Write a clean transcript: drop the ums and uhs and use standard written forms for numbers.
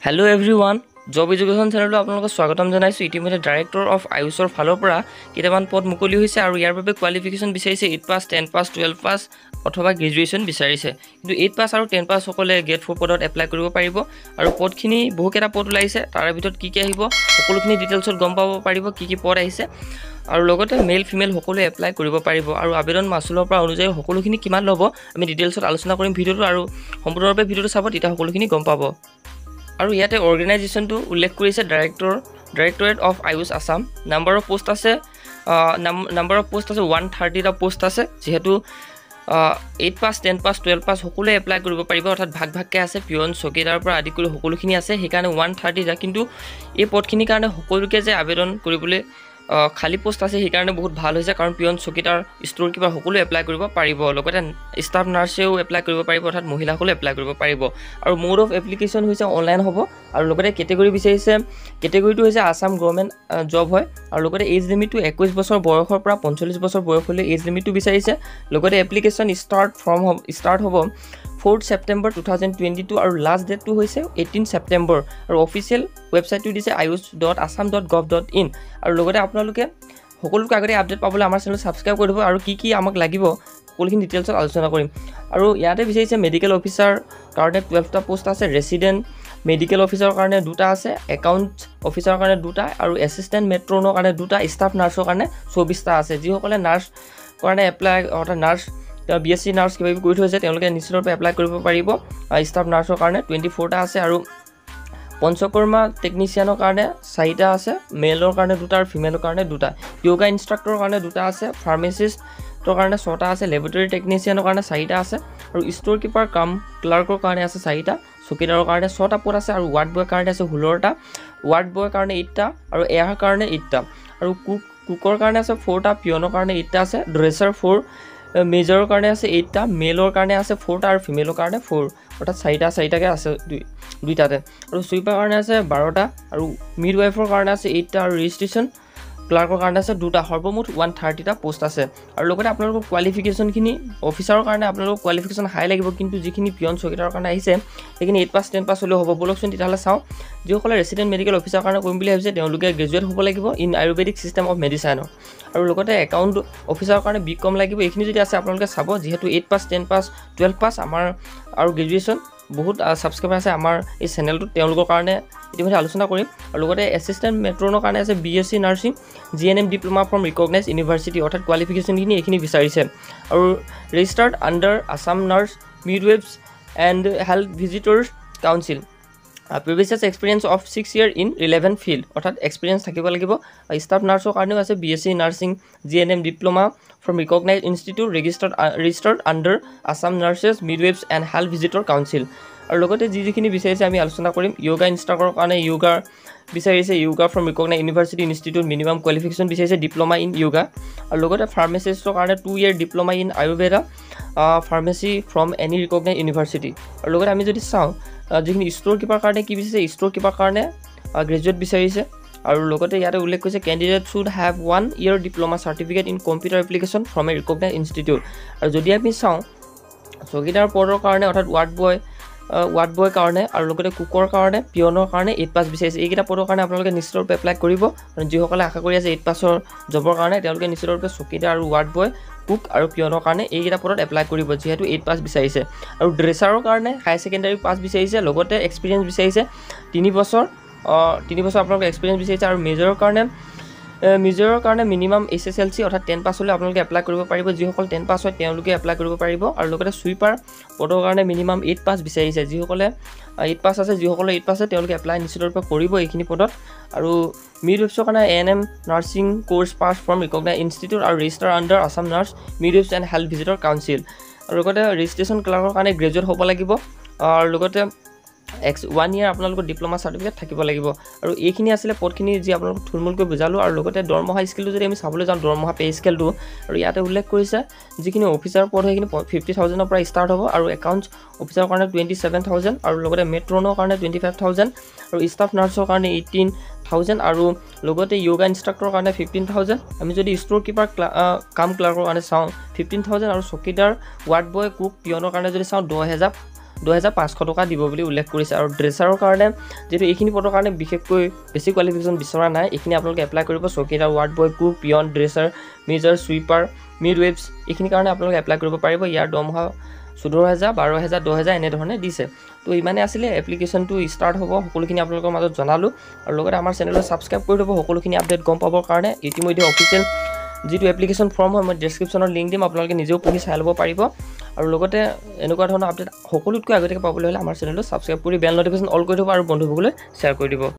Hello everyone, Job Education Channel to আপোনালোকক স্বাগতম জনাইছো। ইতিমধ্যে Director of AYUSH ৰ ফালৰ পৰা কিতামান পদ মুকলি হৈছে আৰু ইয়াৰ বাবে কোৱালিফিকেশন বিচাৰিছে 8 পাস 10 পাস 12 পাস অথবা গ্ৰেজুৱেচন বিচাৰিছে। কিন্তু 8 পাস আৰু 10 পাস সকলে গেট 4 পদত এপ্লাই কৰিব পাৰিব আৰু পদখিনি বহুকেটা পদ ওলাইছে। তাৰ ভিতৰত কি কি আহিব সকলোখিনি ডিটেইলছত গম পাব পাৰিব কি পদ আহিছে আৰু লগতে মেল ফিমেল সকলো এপ্লাই কৰিব পাৰিব আৰু আবেদন মাসুলৰ পৰা অনুযায়ী সকলোখিনি কিমান ল'ব আমি ডিটেইলছত আলোচনা কৰিম ভিডিওটো আৰু সম্পূৰ্ণৰূপে ভিডিওটো চাব তেতিয়া সকলোখিনি গম পাব। আৰু ইয়াতে অৰ্গানাইজেশ্যনটো উল্লেখ কৰিছে Directorate of AYUSH Assam। Number of post আছে 130 টা পোষ্ট আছে। যেহেতু 8 পাস 10 পাস 12 পাস সকলোৱে এপ্লাই কৰিব পাৰিব, অৰ্থাৎ ভাগকে আছে। পিয়ন চকীদাৰ পৰা আদি কৰি সকলোখিনি আছে, সেইকাৰণে 130 টা। কিন্তু এই পদখিনিৰ কাৰণে সকলোকে যে আবেদন কৰিবলৈ খালি পোষ্ট আছে সেইকাৰণে বহুত ভাল হৈছে, কাৰণ পিয়ন চকীদাৰ ষ্ট'ৰ কিপাৰ সকলো এপ্লাই কৰিব পাৰিব। লগতে ষ্টাফ নাৰ্ছেও এপ্লাই কৰিব পাৰিব, অৰ্থাৎ মহিলাসকলে এপ্লাই কৰিব পাৰিব। আৰু মোড অফ এপ্লিকেশ্যন হৈছে অনলাইন হ'ব। আৰু লগতে কেটেগৰী বিচাৰিছে, কেটেগৰীটো হৈছে আসাম গভৰ্ণমেণ্ট জব হয়। আৰু লগতে এজ লিমিটটো 21 বছৰ বয়সৰ পৰা 45 বছৰ বয়সলৈ এজ লিমিটটো বিচাৰিছে। লগতে এপ্লিকেশ্যন ষ্টাৰ্ট হ'ব 4 ছেপ্টেম্বৰ 2022 আৰু লাষ্ট ডেটটো হৈছে 18 ছেপ্টেম্বৰ। আৰু অফিচিয়েল ৱেবছাইটটো দিছে ayush.assam.gov.in। আৰু লগতে আপোনালোকে সকলোকে আগতে আপডেট পাবলৈ আমাৰ চেনেল ছাবস্ক্ৰাইব কৰি দিব আৰু কি আমাক লাগিব সকলোখিনি ডিটেইলছত আলোচনা কৰিম। আৰু ইয়াতে বিচাৰিছে মেডিকেল অফিচাৰ কাৰণে 12টা পোষ্ট আছে, ৰেচিডেণ্ট মেডিকেল অফিচাৰৰ কাৰণে 2টা আছে, একাউণ্ট অফিচাৰৰ কাৰণে 2টা আৰু এছিষ্টেণ্ট মেট্ৰনৰ কাৰণে 2টা, ষ্টাফ নাৰ্ছৰ কাৰণে 24টা আছে। যিসকলে নাৰ্ছ কাৰণে এপ্লাই, অৰ্থাৎ নাৰ্ছ BSc নাৰ্ছ কিবা কৰি থৈছে তেওঁলোকে নিশ্চিতভাৱে এপ্লাই কৰিব পাৰিব। ষ্টাফ নাৰ্ছৰ কাৰণে 24টা আছে আৰু পঞ্চকৰ্মা টেকনিচিয়ানৰ কাৰণে 4টা আছে, মেলৰ কাৰণে 2টা আৰু ফিমেলৰ কাৰণে 2টা, য়োগা ইনষ্ট্ৰাক্টৰৰ কাৰণে 2টা আছে, ফাৰ্মাচিষ্টৰ কাৰণে 6টা আছে, লেবৰেটৰী টেকনিচিয়ানৰ কাৰণে 4টা আছে আৰু ষ্ট'ৰ কিপাৰ কাম ক্লাৰ্কৰ কাৰণে আছে 4টা, চকীদাৰৰ কাৰণে 6টা পদ আছে আৰু ৱাৰ্ড বয়ৰ কাৰণে আছে 16টা, ৱাৰ্ড বয়ৰ কাৰণে 8টা আৰু এয়াৰ কাৰণে 8টা আৰু কুকৰ কাৰণে আছে 4টা, পিয়নৰ কাৰণে 8টা আছে, ড্ৰেছাৰ 4, মেজৰৰ কাৰণে আছে 8টা, মেলৰ কাৰণে আছে 4টা আৰু ফিমেলৰ কাৰণে 4, অৰ্থাৎ 4টাকে আছে দুইটাতে। আৰু চুইপাৰ কাৰণে আছে 12টা আৰু মিডৱাইফৰ কাৰণে আছে 8টা আৰু ৰেজিষ্ট্ৰেশ্যন ক্লাৰ্কৰ কাৰণে আছে 2টা। সৰ্বমুঠ 130টা পোষ্ট আছে। আৰু লগতে আপোনালোকৰ কোৱালিফিকেশ্যনখিনি অফিচাৰৰ কাৰণে আপোনালোকৰ কোৱালিফিকেশ্যন হাই লাগিব, কিন্তু যিখিনি পিয়ন চকীদাৰৰ কাৰণে আহিছে সেইখিনি 8 পাস 10 পাস হ'লেও হ'ব। বলকচোন তেতিয়াহ'লে চাওঁ। যিসকলে ৰেচিডেণ্ট মেডিকেল অফিচাৰৰ কাৰণে কৰিম বুলি ভাবিছে তেওঁলোকে গ্ৰেজুৱেট হ'ব লাগিব ইন আয়ুৰ্বেদিক ছিষ্টেম অফ মেডিচাইনৰ। আৰু লগতে একাউণ্ট অফিচাৰৰ কাৰণে BCom লাগিব। এইখিনি যদি আছে আপোনালোকে চাব, যিহেতু 8 পাস 10 পাস 12 পাস আমাৰ আৰু গ্ৰেজুৱেশ্যন বহুত ছাবস্ক্ৰাইবাৰ আছে আমাৰ এই চেনেলটোত, তেওঁলোকৰ কাৰণে ইতিমধ্যে আলোচনা কৰিম। আৰু লগতে এছিষ্টেণ্ট মেট্ৰনৰ কাৰণে আছে BSc nursing GNM diploma from recognise university, অৰ্থাৎ কোৱালিফিকেশ্যনখিনি এইখিনি বিচাৰিছে। আৰু registered under Assam nurse midwives and health visitors council, previous experience of 6 years in relevant field, অৰ্থাৎ এক্সপিৰিয়েঞ্চ থাকিব লাগিব। ষ্টাফ নাৰ্ছৰ কাৰণেও আছে BSc nursing GNM diploma from recognise institute registered under Assam nurses midwives and health visitor council. আৰু লগতে যিখিনি বিচাৰিছে আমি আলোচনা কৰিম। য়োগা ইনষ্ট্ৰাক্টৰৰ কাৰণে য়োগাৰ বিচাৰিছে, yoga from recognise university institute, minimum qualification বিচাৰিছে ডিপ্ল'মা ইন য়োগা। আৰু লগতে ফাৰ্মাচিষ্টৰ কাৰণে 2 year diploma in Ayurveda pharmacy from any recognise university. আৰু লগতে আমি যদি চাওঁ যিখিনি ষ্ট'ৰ কিপাৰ কাৰণে কি বিচাৰিছে, ষ্ট'ৰ কিপাৰ কাৰণে গ্ৰেজুৱেট বিচাৰিছে। আৰু লগতে ইয়াতে উল্লেখ কৰিছে candidate should have 1 year diploma certificate in computer application from a recognise institute. আৰু যদি আমি চাওঁ চকীদাৰ পদৰ কাৰণে, অৰ্থাৎ ৱাৰ্ড বয় কাৰণে আৰু লগতে কুকৰ কাৰণে, পিয়নৰ কাৰণে 8 পাস বিচাৰিছে। এইকেইটা পদৰ কাৰণে আপোনালোকে নিশ্চিতৰূপে এপ্লাই কৰিব। আৰু যিসকলে আশা কৰি আছে 8 পাছৰ জবৰ কাৰণে তেওঁলোকে নিশ্চিতৰূপে চকীদাৰ আৰু ৱাৰ্ড বয়, কুক আৰু পিয়নৰ কাৰণে এইকেইটা পদত এপ্লাই কৰিব, যিহেতু 8 পাস বিচাৰিছে। আৰু ড্ৰেছাৰৰ কাৰণে হাই ছেকেণ্ডাৰী পাছ বিচাৰিছে, লগতে এক্সপিৰিয়েঞ্চ বিচাৰিছে 3 বছৰ আপোনালোকে এক্সপিৰিয়েঞ্চ বিচাৰিছে। আৰু মেজৰৰ কাৰণে মিনিমাম SSLC অৰ্থাৎ 10 পাছ হ'লে আপোনালোকে এপ্লাই কৰিব পাৰিব। যিসকল 10 পাছ হয় তেওঁলোকে এপ্লাই কৰিব পাৰিব। আৰু লগতে চুইপাৰ পদৰ কাৰণে মিনিমাম 8 পাছ বিচাৰিছে। যিসকলে 8 পাছ আছে তেওঁলোকে এপ্লাই নিশ্চিতৰূপে কৰিব এইখিনি পদত। আৰু মিডৱেভছৰ কাৰণে ANM nursing course pass from recognise institute আৰু register under Assam nurse midwives and health visitor council. আৰু লগতে ৰেজিষ্ট্ৰেশ্যন ক্লাৰ্কৰ কাৰণে গ্ৰেজুৱেট হ'ব লাগিব। আৰু লগতে 1 year আপোনালোকৰ ডিপ্ল'মা চাৰ্টিফিকেট থাকিব লাগিব। আৰু এইখিনি আছিলে পদখিনি যি আপোনালোকক থুলমূলকৈ বুজালোঁ। আৰু লগতে দৰমহা স্কেলটো যদি আমি চাবলৈ যাওঁ, দৰমহা পে' স্কেলটো, আৰু ইয়াতে উল্লেখ কৰিছে যিখিনি অফিচাৰ পদ সেইখিনি 50,000ৰ পৰা ষ্টাৰ্ট হ'ব। আৰু একাউণ্টছ অফিচাৰৰ কাৰণে 27,000 আৰু লগতে মেট্ৰনৰ কাৰণে 25,000 আৰু ষ্টাফ নাৰ্ছৰ কাৰণে 18,000 আৰু লগতে য়োগা ইনষ্ট্ৰাক্টৰৰ কাৰণে 15,000। আমি যদি ষ্ট'ৰ কিপাৰ কাম ক্লাৰ্কৰ কাৰণে চাওঁ 15,000 আৰু চকীদাৰ, ৱাৰ্ড বয়, কুক, পিয়নৰ কাৰণে যদি চাওঁ 2500 টকা দিব বুলি উল্লেখ কৰিছে আৰু ড্ৰেচাৰৰ কাৰণে যেটো এইখিনি পদৰ কাৰণে বিশেষকৈ বেছি কোৱালিফিকেশ্যন বিচৰা নাই এইখিনি আপোনালোকে এপ্লাই কৰিব চকীদাৰ ward boy cook peon dresser major sweeper midwives এইখিনি কাৰণে আপোনালোকে এপ্লাই কৰিব পাৰিব ইয়াৰ দৰমহা 14000 12000 10000 এনে ধৰণে দিছে তো ইমানে আছিলে এপ্লিকেশনটো ষ্টাৰ্ট হ'ব সকলোখিনি আপোনালোকৰ মাজত জনালো আৰু লগতে আমাৰ চেনেলটো সাবস্ক্ৰাইব কৰি দিব সকলোখিনি আপডেট গম পাবৰ কাৰণে ইতিমধ্যে অফিচিয়েল যেটো এপ্লিকেশন ফৰ্ম হয় মই ডেসক্ৰিপচনৰ লিংক দিম আপোনালোকে নিজেও পঢ়ি চাই ল'ব পাৰিব আৰু লগতে এনেকুৱা ধৰণৰ আপডেট সকলোতকৈ আগতীয়াকৈ পাবলৈ হ'লে আমাৰ চেনেলটো সাবস্ক্ৰাইব কৰি বেল নটিফিকেশন অল কৰি দিব আৰু বন্ধুসকললৈ শ্বেয়াৰ কৰি দিব